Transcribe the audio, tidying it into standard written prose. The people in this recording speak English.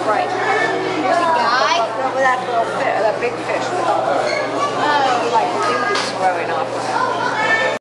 Right. Here's a guy. Over that little fish, that big fish. Oh, Like, he was throwing off.